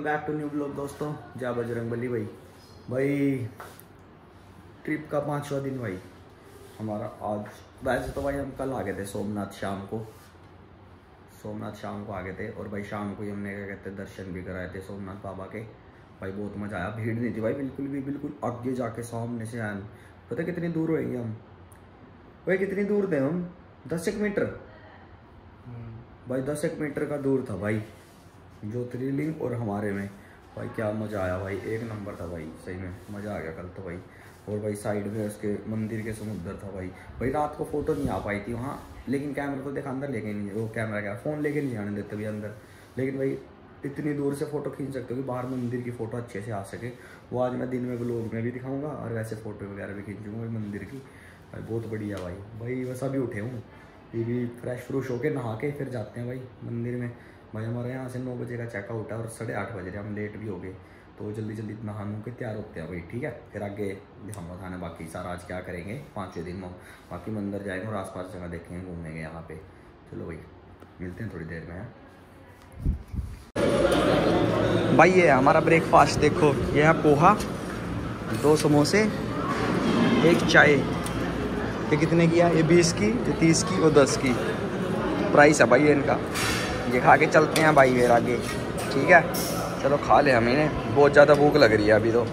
Back to new blog दोस्तों। जय बजरंगबली। भाई ट्रिप का 5वां दिन भाई हमारा आज। वैसे तो भाई हम कल आ गए थे सोमनाथ शाम को आ गए थे और भाई शाम को ही हमने क्या कहते हैं दर्शन भी कराए थे सोमनाथ बाबा के। भाई बहुत मज़ा आया, भीड़ नहीं थी भाई बिल्कुल आगे जाके सामने से आए। पता कितनी दूर होएंगे हम भाई, कितनी दूर थे हम 10 मीटर भाई, 10 मीटर का दूर था भाई ज्योतिर्लिंग और हमारे में। भाई क्या मज़ा आया भाई, एक नंबर था भाई, सही में मज़ा आ गया कल तो भाई। और भाई साइड में उसके मंदिर के समुद्र था भाई रात को फ़ोटो नहीं आ पाई थी वहाँ, लेकिन कैमरा तो देखा अंदर लेके नहीं, वो कैमरा क्या फ़ोन लेके नहीं जाने देते भैया अंदर। लेकिन भाई इतनी दूर से फ़ोटो खींच सकते हो कि बाहर मंदिर की फ़ोटो अच्छे से आ सके। वो आज मैं दिन में ब्लॉग में भी दिखाऊंगा और वैसे फ़ोटो वगैरह भी खींचूंगा भाई मंदिर की। भाई बहुत बढ़िया भाई बस अभी उठे हूँ, ये भी फ्रेश फ्रूश होके नहा के फिर जाते हैं भाई मंदिर में। भाई हमारे यहाँ से 9 बजे का चेकआउट है और 8:30 बज रहे, हम लेट भी हो गए तो जल्दी नहा नू के तैयार होते हैं भाई। ठीक है, फिर आगे दिखाऊंगा खाना बाकी सारा आज क्या करेंगे 5वें दिन में। बाकी मंदिर जाएंगे और आसपास जगह देखेंगे, घूमेंगे यहाँ पे। चलो भाई मिलते हैं थोड़ी देर में। भाई ये हमारा ब्रेकफास्ट देखो, ये है पोहा, 2 समोसे, 1 चाय। ये कितने की है? ये 20 की, ये 30 की और 10 की प्राइस है भाई ये इनका। ये खा के चलते हैं भाई फिर आगे। ठीक है चलो खा ले, हम इन्हें बहुत ज़्यादा भूख लग रही है अभी तो।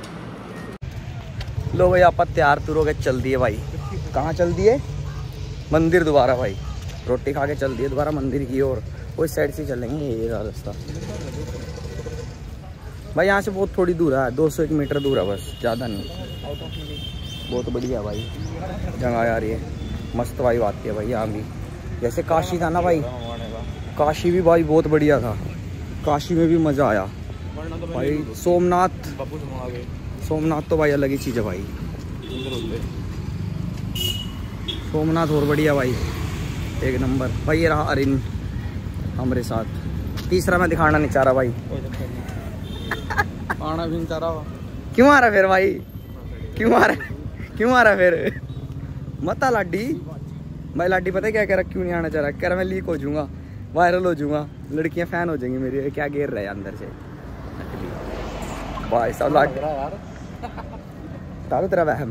लो भाई आप तैयार तुर हो के चल दिए भाई। कहाँ चल दिए? मंदिर दोबारा भाई, रोटी खा के चल दिए दोबारा मंदिर की ओर। उस साइड से चलेंगे, ये रास्ता भाई यहाँ से बहुत थोड़ी दूर है, 201 मीटर दूर है बस, ज़्यादा नहीं। बहुत बढ़िया भाई जगह यार, ये मस्त वाइब आती है भाई यहाँ भी। जैसे काशी था ना भाई, काशी भी भाई बहुत बढ़िया था, काशी में भी मज़ा आया भाई। सोमनाथ तो भाई अलग ही चीज़ है भाई, सोमनाथ और बढ़िया भाई, एक नंबर भाई। ये रहा अरिन हमारे साथ, तीसरा मैं दिखाना नहीं चाह रहा भाई। आना भी नहीं चाह रहा। क्यों आ रहा फिर भाई, क्यों आ रहा फिर? मता लाडी भाई, लाडी पता है क्या कह रहा, क्यों नहीं आना चाह रहा? कह रहा मैं लीक हो जाऊंगा, वायरल हो जाऊंगा, लड़कियां फैन हो जाएंगी मेरी। क्या घेर रहे अंदर से भाई साहब लाडी तारो तेरा वहम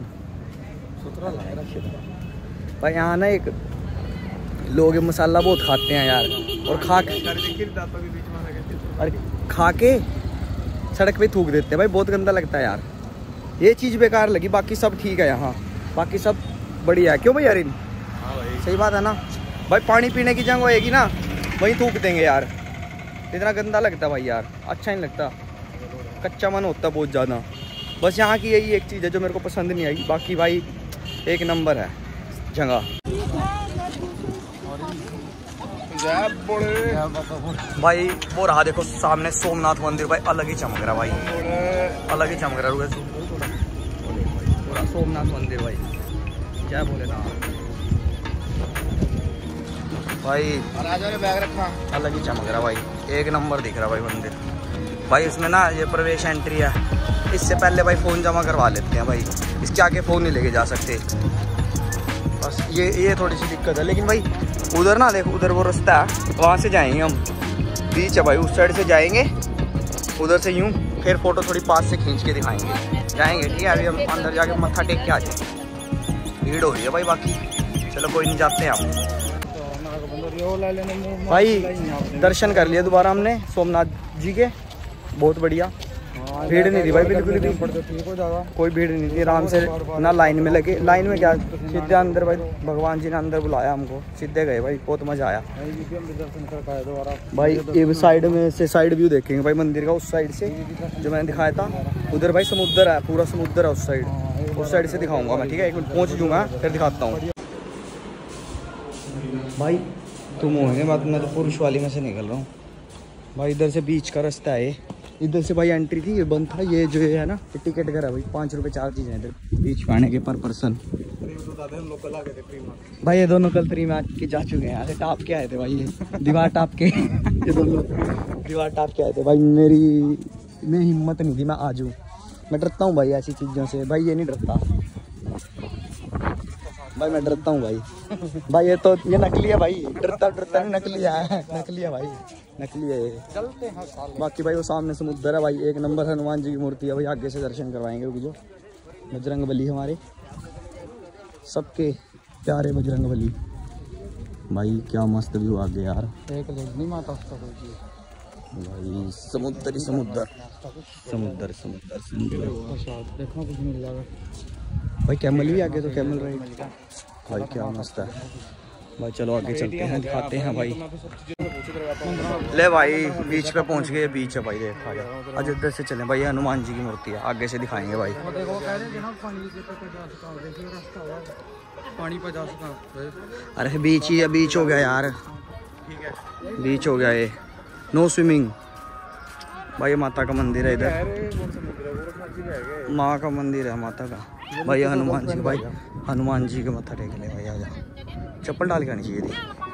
भाई। यहाँ ना एक लोग मसाला बहुत खाते हैं यार, और खा के सड़क पे थूक देते हैं भाई, बहुत गंदा लगता है यार। ये चीज़ बेकार लगी, बाकी सब ठीक है यहाँ, बाकी सब बढ़िया है। क्यों भाई अरिन? हाँ भाई सही बात है ना भाई। पानी पीने की जगह होएगी ना वहीं थूक देंगे यार, इतना गंदा लगता भाई यार, अच्छा नहीं लगता, कच्चा मन होता बहुत ज़्यादा। बस यहाँ की यही एक चीज़ है जो मेरे को पसंद नहीं आई, बाकी भाई एक नंबर है जगह भाई। वो रहा देखो सामने सोमनाथ मंदिर भाई, अलग ही चमक रहा भाई, अलग ही चमक रहा पूरा सोमनाथ मंदिर भाई। क्या बोले ना भाई, बैग रखा, अलग ही चमक रहा भाई, एक नंबर दिख रहा भाई मंदिर भाई। इसमें ना ये प्रवेश एंट्री है, इससे पहले भाई फ़ोन जमा करवा लेते हैं भाई, इसके आगे फ़ोन नहीं लेके जा सकते। बस ये थोड़ी सी दिक्कत है, लेकिन भाई उधर ना देखो, उधर वो रास्ता है, वहाँ से जाएंगे हम, बीच है भाई, उस साइड से जाएंगे उधर से यूँ, फिर फ़ोटो थोड़ी पास से खींच के दिखाएंगे जाएंगे। ठीक है अभी हम अंदर जाके मत्था टेक के आ जाएंगे, भीड़ हो रही है भाई। बाकी चलो कोई नहीं, जाते हैं हम भाई। दर्शन कर लिए दोबारा हमने सोमनाथ जी के, बहुत बढ़िया, भीड़ नहीं थी भाई बिल्कुल भी, कोई भीड़ नहीं थी, आराम से ना लाइन में लगे। लाइन में क्या, सीधे अंदर भाई, भगवान जी ने अंदर बुलाया हमको, सीधे गए भाई, बहुत मजा आया भाई। ये साइड में से साइड व्यू देखेंगे भाई मंदिर का, उस साइड से जो मैंने दिखाया था, उधर भाई समुद्र है, पूरा समुद्र है उस साइड से दिखाऊंगा मैं। ठीक है एक मिनट पहुँच जूँगा फिर दिखाता हूँ भाई। तुम होंगे मैं तो पुरुष वाली में से निकल रहा हूँ भाई। इधर से बीच का रास्ता है, इधर से भाई एंट्री थी, ये बंद था। ये जो है ना टिकट घर है भाई, 5 रुपये 4 चीज़ें इधर बीच पे आने के पर पर्सन भाई। ये दोनों कल 3 मैच के जा चुके हैं, यहाँ से टाप के आए थे भाई, ये दीवार टाप के ये दोनों दीवार टाप के आए थे भाई। में हिम्मत नहीं थी मैं आ जाऊँ, मैं डरता हूँ भाई ऐसी चीज़ों से भाई, ये नहीं डरता भाई मैं डरता हूँ भाई। भाई ये नकली है भाई, डरता नहीं, नकली है, नकली है भाई, नकली है ये। चलते हैं। बाकी भाई वो सामने समुद्र है भाई, एक नंबर हनुमान जी की मूर्ति है भाई। आगे से दर्शन करवाएंगे, रुक जो। बजरंग बली हमारे सबके प्यारे बजरंग बली भाई, क्या मस्त व्यू आ गया यार। एक नहीं माता भाई, समुद्र समुद्र समुद्र समुद्र समुद्र। देखो कुछ मिल जाएगा भाई, कैमल भी आगे, तो कैमल राइड भाई क्या मस्त है भाई। चलो आगे चलते हैं, दिखाते हैं भाई। ले भाई बीच पे पहुंच गए, बीच है भाई, देख आज इधर से चलें भाई। हनुमान जी की मूर्ति है, आगे से दिखाएंगे भाई। पानी पे जा सकता। अरे बीच ही है, बीच हो गया यार, बीच हो गया ये। नो स्विमिंग भाई। ये माता का मंदिर है इधर, माँ का मंदिर है माता का भाई। हनुमान जी भाई, हनुमान जी के मत्था टेक ले भाई। आजा, चप्पल डाल के आनी चाहिए थी।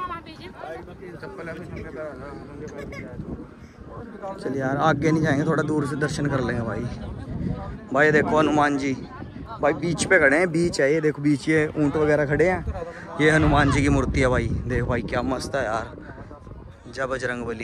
चलिए यार आगे नहीं जाएंगे, थोड़ा दूर से दर्शन कर लेंगे भाई। भाई देखो हनुमान जी भाई बीच पे खड़े हैं, बीच है ये देखो, बीच ये ऊंट वगैरह खड़े हैं। ये हनुमान जी की मूर्ति है भाई, देखो भाई क्या मस्त है यार। जय बजरंग बली।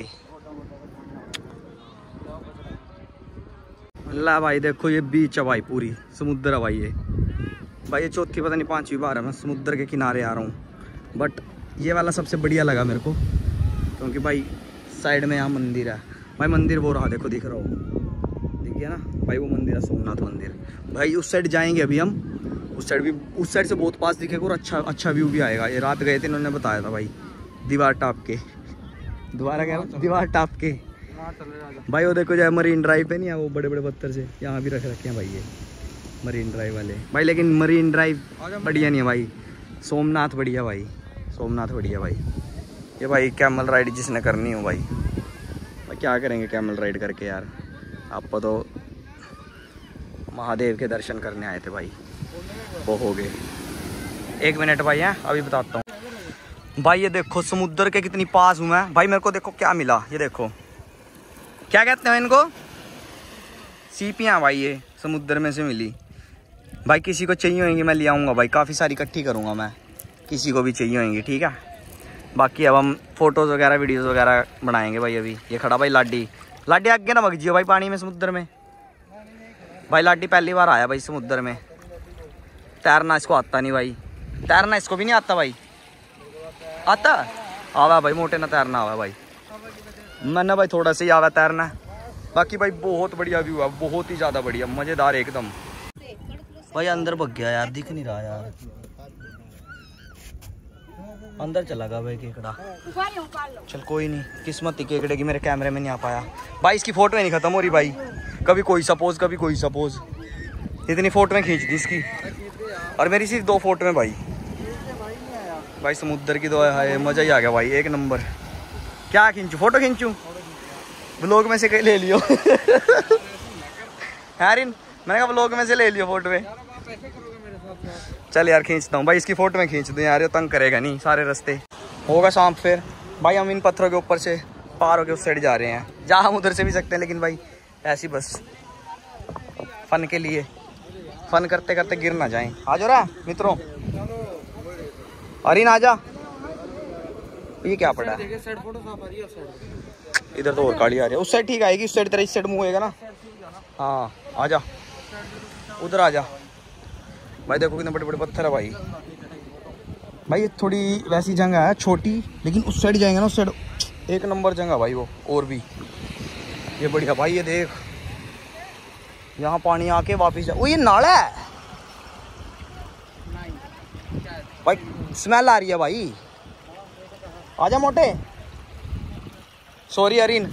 ला भाई देखो ये बीच है भाई, पूरी समुद्र है भाई। ये चौथी पता नहीं 5वीं बार है मैं समुद्र के किनारे आ रहा हूँ, बट ये वाला सबसे बढ़िया लगा मेरे को, क्योंकि भाई साइड में यहाँ मंदिर है भाई। मंदिर वो रहा देखो, दिख रहा हो, दिख गया ना भाई, वो मंदिर है सोमनाथ मंदिर भाई। उस साइड जाएंगे अभी हम, उस साइड से बहुत पास दिखेगा और अच्छा व्यू भी आएगा। ये रात गए थे, इन्होंने बताया था भाई। दीवार टाप के, दोबारा कह रहा हूँ, दीवार टाप के भाई। वो देखो जो मरीन ड्राइव पे नहीं है, वो बड़े बड़े पत्थर से यहाँ भी रख रखे हैं भाई ये मरीन ड्राइव वाले भाई। लेकिन मरीन ड्राइव बढ़िया नहीं है भाई, सोमनाथ बढ़िया भाई, सोमनाथ बढ़िया भाई। ये भाई कैमल राइड जिसने करनी हो भाई क्या करेंगे कैमल राइड करके यार। आपको तो महादेव के दर्शन करने आए थे भाई, वो हो गए। 1 मिनट भाई है, अभी बताता हूँ भाई। ये देखो समुद्र के कितनी पास हूँ मैं भाई। मेरे को देखो क्या मिला, ये देखो क्या कहते हैं इनको, सीपियाँ भाई। ये समुद्र में से मिली भाई। किसी को चाहिए होंगी मैं ले आऊँगा भाई, काफ़ी सारी इकट्ठी करूँगा मैं, किसी को भी चाहिए होंगी ठीक है। बाकी अब हम फोटोज़ वगैरह वीडियोज़ वगैरह बनाएंगे भाई। अभी ये खड़ा भाई लाडी, लाडी आगे ना भग जियो भाई पानी में, समुद्र में भाई। लाडी पहली बार आया भाई समुद्र में, तैरना इसको आता नहीं भाई, तैरना इसको भी नहीं आता भाई। आता आवा भाई, मोटे ना तैरना आवा भाई, मैंने भाई थोड़ा सा ही आवा तैरना। बाकी भाई बहुत बढ़िया व्यू है, बहुत ही ज़्यादा बढ़िया, मज़ेदार एकदम भाई। अंदर भग गया यार, दिख नहीं रहा यार, अंदर चला गया भाई केकड़ा। चल कोई नहीं, किस्मत ही केकड़े की मेरे कैमरे में नहीं आ पाया भाई। इसकी फोटो नहीं खत्म हो रही भाई, कभी कोई सपोज कभी कोई सपोज। इतनी फोटो में खींच दी इसकी, और मेरी सिर्फ 2 फोटो में भाई। भाई समुद्र की 2 है, मज़ा ही आ गया भाई, 1 नंबर। क्या खींचूँ, फोटो खींचूँ, ब्लॉग में से कहीं ले लियो यारिन, मैंने कहा ब्लॉग में से ले लियो फोटो में। चल यार खींचता हूँ भाई, इसकी फोटो में खींच दूँ यार, ये तंग करेगा नहीं सारे रास्ते। होगा शाम फिर भाई। हम इन पत्थरों के ऊपर से पार होके उस साइड जा रहे हैं, जहाँ हम उधर से भी सकते हैं, लेकिन भाई ऐसी बस फन के लिए, फन करते करते गिर ना जाएं। आ जाओ रहा मित्रों, अरिन आ जा। ये क्या पड़ा है इधर, तो और गाड़ी आ रही है। उस साइड ठीक आएगी, उस साइड तेरा इस साइड मुँह होएगा ना। हाँ आ जा, उधर आ जा भाई। देखो कितने बड़े बड़े पत्थर है भाई। भाई ये थोड़ी वैसी जगह है छोटी, लेकिन उस साइड जाएंगे ना, उस साइड 1 नंबर जगह भाई वो, और भी ये बढ़िया भाई। ये देख यहाँ पानी आके वापस जा, वो ये नाला है भाई, स्मेल आ रही है भाई। आजा मोटे, सॉरी अरिन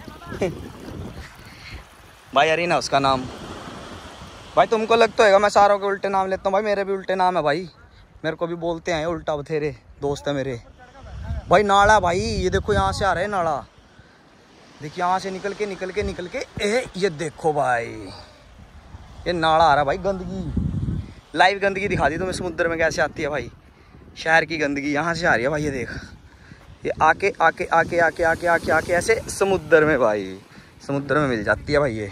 भाई, अरिन है उसका नाम भाई। तुमको लगता होगा मैं सारों के उल्टे नाम लेता हूँ भाई, मेरे भी उल्टे नाम है भाई, मेरे को भी बोलते हैं उल्टा बथेरे दोस्त है मेरे भाई। नाला भाई, ये देखो यहाँ से आ रहा है नाला, देखिए यहाँ से निकल के ये देखो भाई, ये नाला आ रहा है भाई। गंदगी, लाइव गंदगी दिखा दी तुम्हें समुद्र में कैसे आती है भाई। शहर की गंदगी यहाँ से आ रही है भाई। ये देख, ये आके आके आके आके आके आके आके ऐसे समुद्र में भाई, समुद्र में मिल जाती है भाई। ये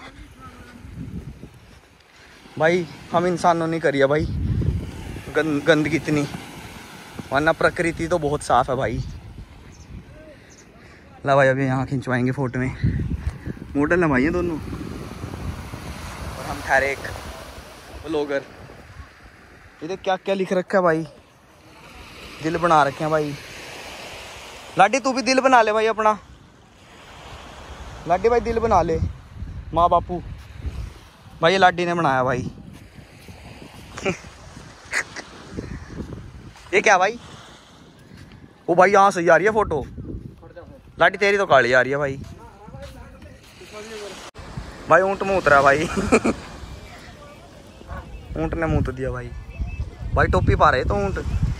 भाई हम इंसानों ने करी है भाई गंदगी इतनी। वरना प्रकृति तो बहुत साफ है भाई। ला भाई अभी यहाँ खिंचवाएंगे फोटो में, मॉडल है भाई ये दोनों, और हम ठहरे एक व्लॉगर। ये देख क्या क्या लिख रखा है भाई, दिल बना रखे हैं भाई। लाडी तू भी दिल बना ले भाई अपना, लाडी भाई दिल बना ले, माँ बापू भाई ये लाडी ने बनाया भाई। ये क्या भाई, वो भाई यहाँ सही आ रही है फोटो, लाडी तेरी तो काली आ रही है भाई। भाई ऊँट मुँह उतरा भाई। ऊँट ने मुँह तो दिया भाई। भाई टोपी पा रहे तो ऊँट।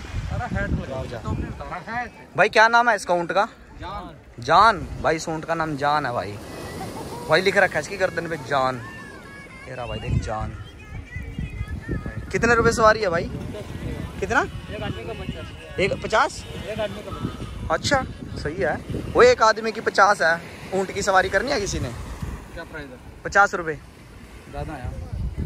भाई क्या नाम है इसका ऊँट का? जान। भाई इस ऊँट का नाम जान है भाई। भाई लिख रखा है इसकी गर्दन पे जान। ये रहा भाई देख जान। कितने रुपए सवारी है भाई? कितना? एक 50? अच्छा सही है। वो एक आदमी की 50 है। ऊँट की सवारी करनी है किसी ने? क्या प्राइस है? 50 रुपए। ज़्यादा है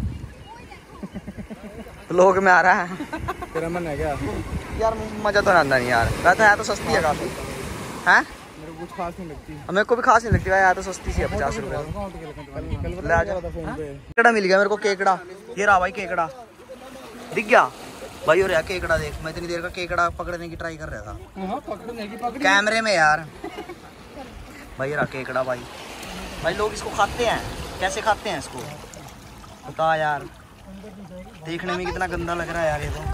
लोग में आ रहा है। तेरा मन है क्या? यार मजा तो आता नहीं यार, वैसे है तो सस्ती है काफी। हैं? मेरे को कुछ खास नहीं लगती। मेरे को भी खास नहीं लगती भाई, यार तो सस्ती सी है 50 रुपए। ले आ जा। केकड़ा मिल गया मेरे को, केकड़ा। ये रहा भाई केकड़ा, दिख गया भाई। और यार केकड़ा देख, मैं इतनी देर का केकड़ा पकड़ने की ट्राई कर रहा था कैमरे में यार। भाई ये रहा केकड़ा भाई। भाई लोग इसको खाते हैं, कैसे खाते हैं इसको बता यार, देखने में कितना गंदा लग रहा है यार ये तो।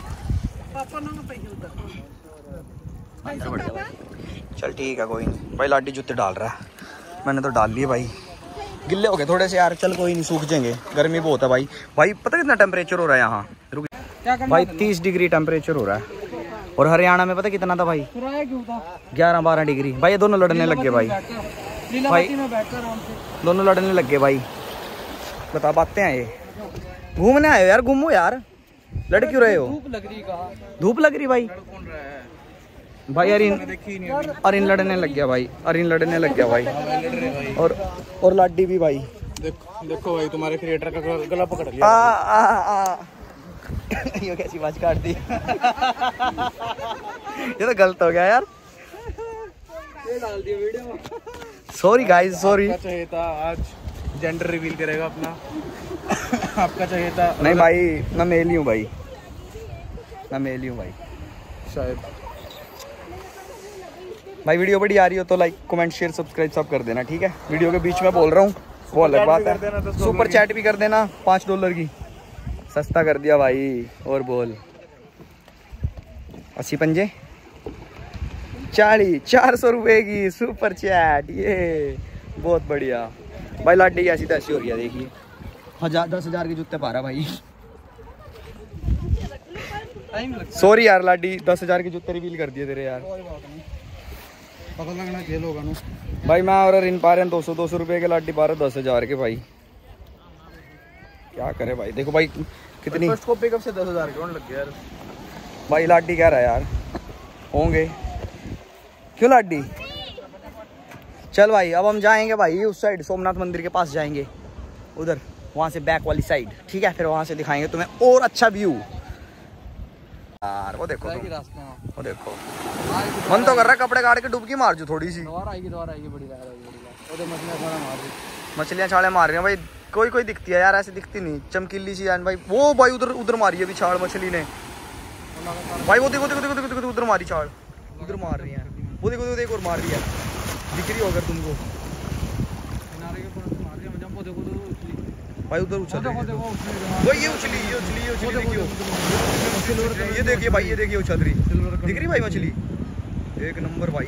अंदर बढ़ जा भाई। चल ठीक है कोई नहीं भाई। लाडी जूते डाल रहा है, मैंने तो डाल लिए भाई। गिल्ले हो गए थोड़े से यार, चल कोई नहीं सूख जाएंगे, गर्मी बहुत है भाई। भाई पता कितना टेम्परेचर हो रहा है यहाँ? रुक भाई 30 डिग्री टेम्परेचर हो रहा है। और हरियाणा में पता कितना था भाई? 11-12 डिग्री। भाई ये दोनों लड़ने लग गए भाई। भाई दोनों लड़ने लग गए भाई। बता बातें हैं ये। घूमने आए हो यार, घूमो यार, लड़ क्यों रहे हो? धूप लग रही भाई। भाई अरिन लड़ने लग गया भाई, अरिन लड़ने लग गया भाई। और लाडी भी भाई। देखो भाई तुम्हारे क्रिएटर का गला पकड़ लिया। ये कैसी बात काट दी। ये तो गलत हो गया यार, ये डाल दिया वीडियो में। Sorry guys sorry. चाहिए था आज जेंडर रिवील करेगा अपना। आपका चाहिए था। नहीं भाई मैं मेल ही हूँ भाई, मैं मेल ही हूँ भाई शायद। भाई वीडियो बड़ी आ रही हो तो लाइक कमेंट शेयर सब्सक्राइब सब कर देना ठीक है। वीडियो के बीच में बोल रहा हूँ वो अलग बात है। सुपर चैट भी कर देना $5 की, सस्ता कर दिया भाई। और बोल 80 पंजे 400 रुपए की सुपर चैट, ये बहुत बढ़िया भाई। लाडी ऐसी तैसी हो रही है देखिए, 10,000 के जूते पा रहा भाई। सॉरी यार लाडी, 10,000 के जूते रिवील कर दिए तेरे यार। पता लगना चाहिए लोगों को भाई। मैं और इन पा रहे हैं 200 रुपए के, लाडी पा रहे 10,000 के भाई। क्या करे भाई, देखो भाई कितनी कॉपी कब से 10,000 के लग गया यार। भाई लाडी कह रहा है यार होंगे, क्यों लाडी? चल भाई अब हम जाएंगे भाई उस साइड, सोमनाथ मंदिर के पास जाएंगे उधर, वहाँ से बैक वाली साइड ठीक है। फिर वहाँ से दिखाएंगे तुम्हें और अच्छा व्यू यार। वो देखो वो देखो, मन तो कर रहा है कपड़े काट के डुबकी मार जो थोड़ी सी। मछलियाँ छाले मार रही हैं भाई, कोई कोई दिखती है यार, ऐसे दिखती नहीं, चमकीली सी यार भाई। वो भाई उधर उधर मारी है अभी छाल मछली ने भाई। वो देखो देखो देखो देखो देखो उधर मारी छाल, उधर मार रही है। वो देखो देखो और मार रही है, दिख रही हो अगर तुमको भाई। उधर उछल वो ये उछली देखियो, ये देखिए भाई, ये देखिए उछल रही, दिख रही भाई मछली। एक नंबर भाई,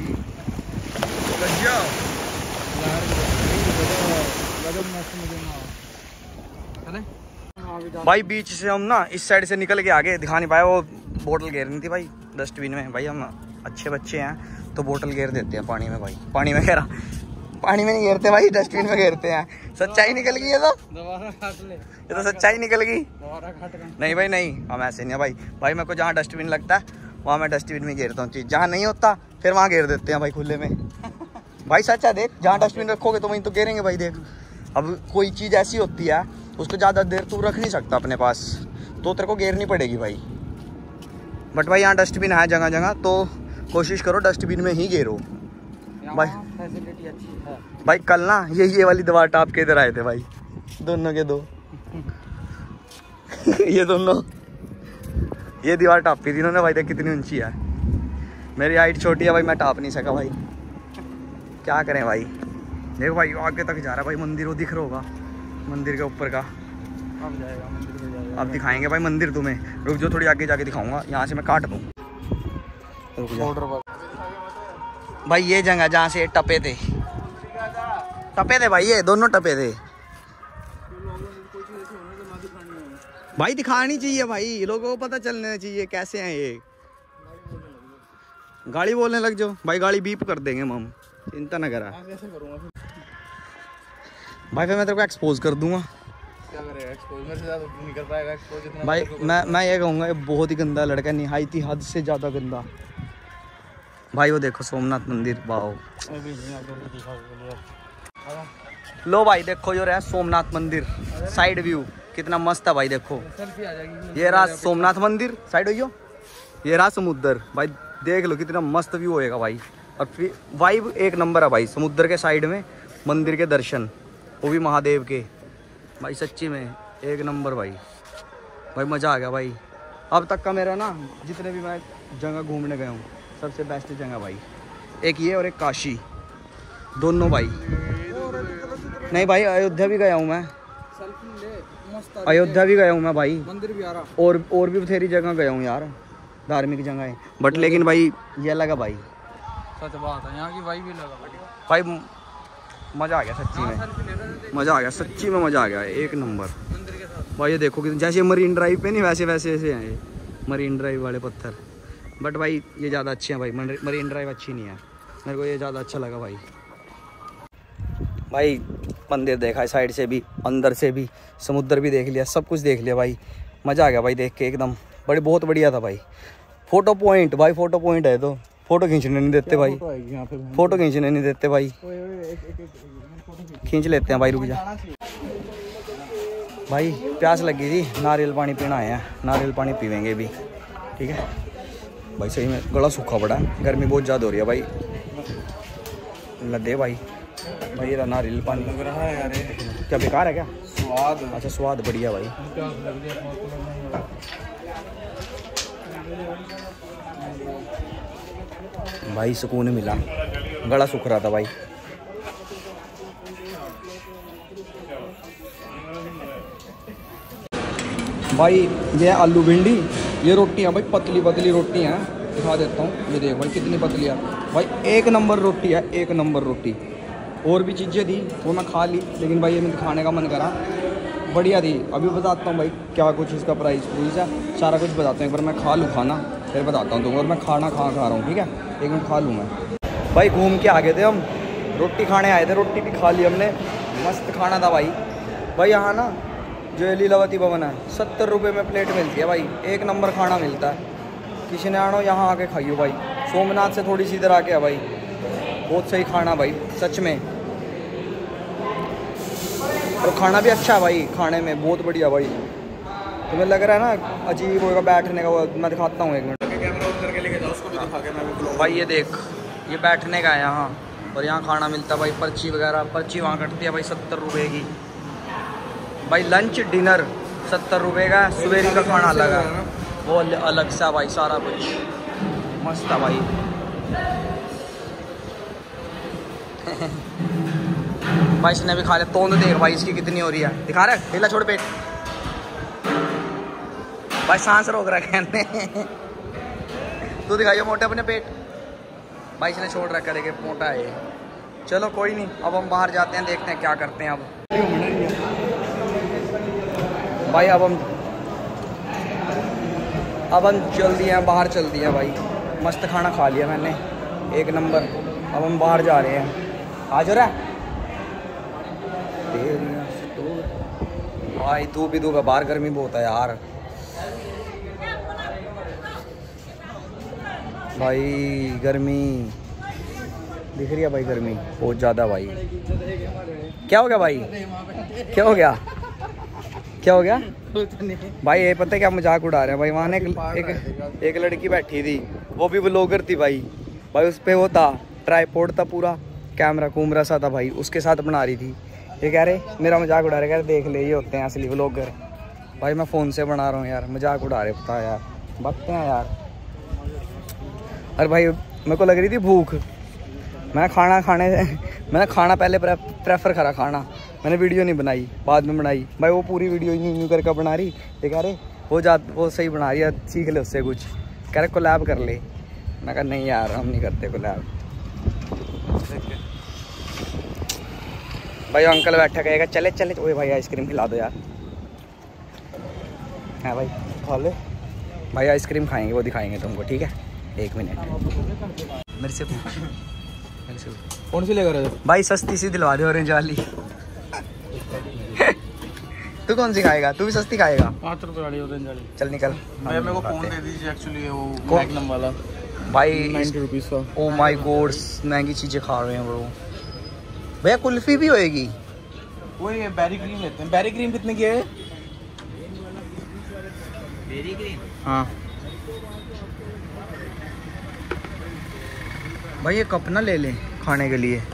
भाई बीच से हम ना इस साइड से निकल के आगे दिखा नहीं पाया, वो बोतल घेरनी थी भाई डस्टबिन में। भाई हम अच्छे बच्चे हैं तो बोतल घेर देते हैं पानी में भाई। पानी में कह रहा, पानी में नहीं घेरते भाई, डस्टबिन में घेरते हैं। सच्चाई निकल गई है तो, ये तो सच्चाई निकल गई। नहीं भाई नहीं, हम ऐसे नहीं है भाई। भाई मेरे को जहाँ डस्टबिन लगता है वहाँ मैं डस्टबिन में घेरता हूँ चीज़, जहाँ नहीं होता फिर वहाँ घेर देते हैं भाई खुले में। भाई सच है, देख जहाँ डस्टबिन रखोगे तो वहीं तो घेरेंगे भाई। देख अब कोई चीज़ ऐसी होती है उसको ज़्यादा देर तू रख नहीं सकता अपने पास, तो तेरे को घेरनी पड़ेगी भाई। बट भाई यहाँ डस्टबिन है जगह जगह, तो कोशिश करो डस्टबिन में ही गिरो भाई। फैसिलिटी अच्छी है भाई कल ना ये वाली दीवार टाप के इधर आए थे भाई, दोनों के दो ये दोनों ये दीवार टापी थी इन्होंने भाई। देख कितनी ऊंची है, मेरी हाइट छोटी है भाई, मैं टाप नहीं सका भाई, क्या करें भाई। देखो भाई आगे तक जा रहा है भाई मंदिर, वो दिख रहा होगा मंदिर के ऊपर का। अब जाएगा मंदिर पे जाएगा। अब दिखाएंगे भाई मंदिर तुम्हें, रुक जो थोड़ी आगे जाके दिखाऊंगा, यहाँ से मैं काट दूँ। भाई ये जगह जहाँ से टपे थे भाई, ये दोनों टपे थे भाई। दिखानी चाहिए भाई, लोगों को पता चलना चाहिए कैसे हैं ये। गाड़ी बोलने लग जाओ भाई, गाड़ी बीप कर देंगे हम, चिंता ना करा भाई। फिर मैं तेरे को एक्सपोज कर दूंगा। क्या करेगा एक्सपोज? मेरे से ज्यादा नहीं कर पाएगा एक्सपोज इतना भाई। मैं ये कहूँगा ये बहुत ही गंदा लड़का, निहायती हद से ज़्यादा गंदा भाई। वो देखो सोमनाथ मंदिर, वाओ। लो भाई देखो जो रहा सोमनाथ मंदिर, साइड व्यू कितना मस्त है भाई। देखो ये रहा सोमनाथ मंदिर साइड हो, ये रहा समुद्र भाई, देख लो कितना मस्त व्यू होएगा भाई। और फिर वाइब एक नंबर है भाई, समुद्र के साइड में मंदिर के दर्शन, वो भी महादेव के भाई, सच्ची में एक नंबर भाई। भाई मज़ा आ गया भाई। अब तक का मेरा ना जितने भी मैं जगह घूमने गया हूँ सबसे बेस्ट जगह भाई एक ये और एक काशी, दोनों भाई। नहीं भाई अयोध्या भी गया हूँ मैं, अयोध्या भी गया हूँ मैं भाई, मंदिर भी आ रहा, और भी बथेरी जगह गया हूँ यार, धार्मिक जगह है। बट लेकिन भाई ये लगा भाई, सच बात है यहाँ की वाइब भी लगा भाई, मज़ा आ गया सच्ची में, मज़ा आ गया सच्ची में, मज़ा आ गया एक नंबर भाई। ये देखो कि जैसे मरीन ड्राइव पे नहीं वैसे वैसे हैं ये मरीन ड्राइव वाले पत्थर। बट भाई ये ज़्यादा अच्छे हैं भाई, मरीन ड्राइव अच्छी नहीं है, मेरे को ये ज़्यादा अच्छा लगा भाई। भाई मंदिर देखा है साइड से भी, अंदर से भी, समुद्र भी देख लिया, सब कुछ देख लिया भाई। मज़ा आ गया भाई देख के एकदम, बहुत बढ़िया था भाई। फ़ोटो पॉइंट भाई, फ़ोटो पॉइंट है तो फ़ोटो खींचने नहीं देते भाई, फ़ोटो खींचने नहीं देते भाई। खींच लेते हैं भाई, रुक जा भाई, प्यास लगी थी, नारियल पानी पीना आए हैं, नारियल पानी पीवेंगे भी, ठीक है भाई। सही में गला सूखा पड़ा है, गर्मी बहुत ज़्यादा हो रही है भाई। लदे भाई, भाई ये नारियल पानी लग रहा है यार, क्या बेकार है क्या? स्वाद, अच्छा स्वाद बढ़िया भाई। भाई सुकून मिला, गला सूख रहा था भाई। भाई ये आलू भिंडी, ये रोटियां भाई पतली पतली रोटी हैं, दिखा देता हूँ, ये देख भाई कितनी पतली है भाई, एक नंबर रोटी है, एक नंबर रोटी। और भी चीज़ें थी वो मैं खा ली, लेकिन भाई ये मैं खाने का मन करा, बढ़िया थी। अभी बताता हूँ भाई क्या कुछ इसका प्राइस है, सारा कुछ बताता हूँ। एक बार मैं खा लूँ खाना, फिर बताता हूँ तुमको। और मैं खाना खा रहा हूँ, ठीक है, एक मिनट खा लूँ मैं। भाई घूम के आ गए थे हम, रोटी खाने आए थे, रोटी भी खा ली हमने, मस्त खाना था भाई। भाई यहाँ ना जो लीलावती भवन है 70 रुपये में प्लेट मिलती है भाई, एक नंबर खाना मिलता है। किसी ने आना यहाँ आके खाइयो भाई, सोमनाथ से थोड़ी सी इधर आके है भाई, बहुत सही खाना भाई सच में। और खाना भी अच्छा है भाई, खाने में बहुत बढ़िया भाई। तुम्हें लग रहा है ना अजीब होगा बैठने का, वो मैं दिखाता हूँ एक मिनट। कैमरा उधर के लेके जाओ, उसको भी दिखा के मैं भाई। ये देख, ये बैठने का है यहाँ, और यहाँ खाना मिलता है भाई, पर्ची वगैरह, पर्ची वहाँ कटती है भाई 70 रुपये की भाई। लंच डिनर 70 रुपये का, सवेरे का खाना अलग है, वो अलग सा भाई, सारा कुछ मस्त है भाई। भाई इसने भी खा लिया, तोंद देख भाई इसकी कितनी हो रही है, दिखा रहा है, ढीला छोड़ पेट भाई, सांस रोक रखा है तू दिखाइयो मोटे अपने पेट भाई, इसने छोड़ रखा है, मोटा है। चलो कोई नहीं, अब हम बाहर जाते हैं, देखते हैं क्या करते हैं अब भाई। अब हम चल दिए हैं बाहर, चल दिए भाई, मस्त खाना खा लिया मैंने, एक नंबर। अब हम बाहर जा रहे हैं, आ जा रहा है भाई, तू भी दूंगा बाहर, गर्मी बहुत है यार भाई, गर्मी दिख रही है भाई, गर्मी बहुत ज़्यादा भाई। क्या हो गया भाई, क्या हो गया, क्या हो गया भाई? ये पता है क्या मजाक उड़ा रहे हैं भाई? वहाँ एक लड़की बैठी थी, वो भी व्लॉगर थी भाई। उस पर वो था, ट्राईपोड था पूरा, कैमरा कूमरा सा था भाई, उसके साथ बना रही थी। ये कह रहे मेरा मजाक उड़ा रहे, कह रहे देख ले ये होते हैं असली व्लॉगर। भाई मैं फ़ोन से बना रहा हूँ यार, मजाक उड़ा रहे पता यार, बकते हैं यार। अरे भाई मेरे को लग रही थी भूख, मैंने खाना पहले प्रेफर करा खाना, मैंने वीडियो नहीं बनाई, बाद में बनाई। भाई वो पूरी वीडियो यूं करके बना रही, ये कह रहे वो सही बना रही है, सीख ले उससे कुछ। कह रहे कोलैब कर ले। मैं कहा नहीं यार हम नहीं करते कोलैब। भाई अंकल बैठा कहेगा चले चले, ओए भाई आइसक्रीम खिला दो यार। हाँ भाई खा ले भाई, आइसक्रीम खाएंगे, वो दिखाएंगे तुमको, ठीक है? 1 मिनट मेरे से पूछ। कौन सी लेकर भाई? सस्ती सी दिलवा दे, ऑरेंज वाली। तू कौन सी खाएगा? तू भी सस्ती खाएगा? 5 रुपए वाली ऑरेंज वाली। चल निकल। भाई मेरे को फोन दे दीजिए, एक्चुअली वो मैग्नम वाला भाई 90 रुपीज़ का। ओ माय गॉड, महंगी चीजें खा रहे हैं ब्रो। भैया कुल्फी भी होएगी? वो ये बेरी क्रीम लेते हैं। बेरी क्रीम कितने की है? बेरी क्रीम हाँ भाई ये कप ना ले लें खाने के लिए।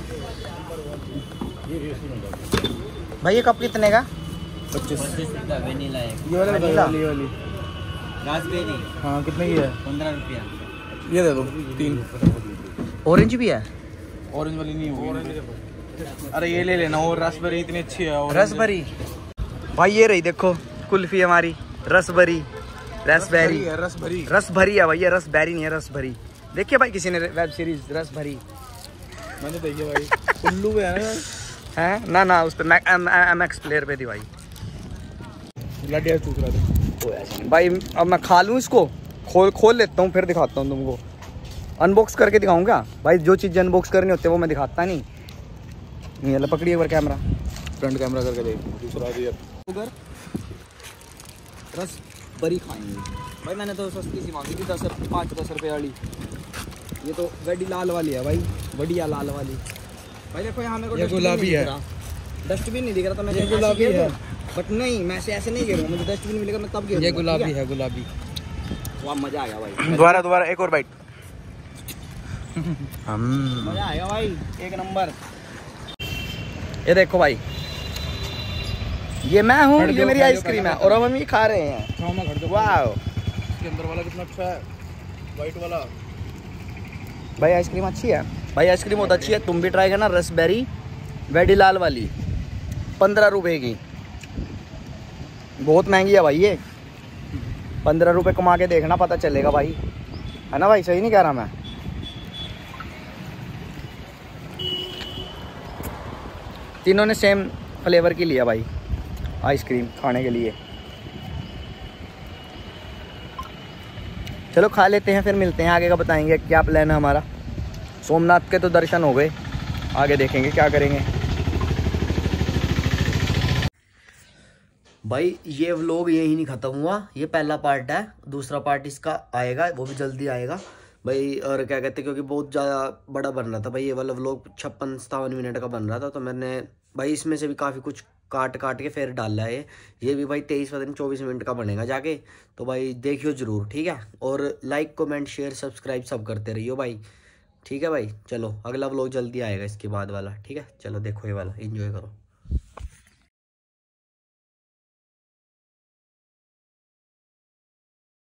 भाई ये कप कितने का? 25 का वेनिला है। ये वाला वनीला? वाली रास्पबेरी हाँ कितने की है? 15 रुपया। ये दे दो 3। ऑरेंज भी है? ऑरेंज वाली नहीं होगी। अरे ये ले लेना, और रास्पबेरी इतनी अच्छी है। रसभरी भाई ये रही देखो कुल्फी हमारी, रसभरी रसबेरी रसभरी रसभरी है भाई, ये रसबेरी नहीं है, रसभरी। देखिए भाई किसी ने वेब सीरीज रसभरी? मैंने देखी भाई। उल्लू पे है ना? है ना उस पर MX प्लेयर पे थी भाई। लटिया चूक रहा था भाई। अब मैं खा लूँ इसको, खोल लेता हूँ फिर दिखाता हूँ तुमको। अनबॉक्स करके दिखाऊंगा भाई, जो चीज़ें अनबॉक्स करनी होती है वो मैं दिखाता नहीं। ये पकड़िए एक बार कैमरा, फ्रंट कैमरा करके देख। दूसरा दिया उधर रसभरी खाएंगे भाई। मैंने तो सस्ती सी मांगी थी, 5-10 रुपये वाली। ये तो बड़ी लाल वाली है भाई, बढ़िया लाल वाली। भाई देखो यहाँ मेरे को ये गुलाबी है। डस्टबिन नहीं दिख रहा, तो मैं ये गुलाबी है। बट नहीं मैं ऐसे नहीं गिरूँगा, मुझे डस्टबिन मिलेगा मैं तब गिरूँगा। ये गुलाबी है, गुलाबी। वाह मज़ा आया भाई। दोबारा एक और बाइट। मज़ा आएगा भाई, एक नंबर। ये देखो भाई, ये मैं हूँ, ये मेरी आइसक्रीम है और हम ये खा रहे हैं। वाह इसके अंदर वाला कितना अच्छा है, वाइट वाला। भाई आइसक्रीम अच्छी है भाई, आइसक्रीम बहुत अच्छी है, तुम भी ट्राई करना। रसबेरी वेडीलाल वाली 15 रुपए की, बहुत महंगी है भाई ये। 15 रुपए कमा के देखना, पता चलेगा भाई, है ना भाई? सही नहीं कह रहा मैं? तीनों ने सेम फ्लेवर की लिया भाई आइसक्रीम खाने के लिए। चलो खा लेते हैं, फिर मिलते हैं, आगे का बताएंगे क्या प्लान है हमारा। सोमनाथ के तो दर्शन हो गए, आगे देखेंगे क्या करेंगे। भाई ये व्लॉग यही नहीं ख़त्म हुआ, ये पहला पार्ट है, दूसरा पार्ट इसका आएगा, वो भी जल्दी आएगा भाई। और क्या कहते हैं, क्योंकि बहुत ज़्यादा बड़ा बन रहा था भाई ये वाला व्लॉग, 56-57 मिनट का बन रहा था, तो मैंने भाई इसमें से भी काफ़ी कुछ काट के फिर डाला है। ये भी भाई 23-24 मिनट का बनेगा जाके, तो भाई देखियो ज़रूर, ठीक है? और लाइक कमेंट शेयर सब्सक्राइब सब करते रहियो भाई, ठीक है भाई? चलो अगला व्लॉग जल्दी आएगा इसके बाद वाला, ठीक है? चलो देखो ये वाला, एंजॉय करो।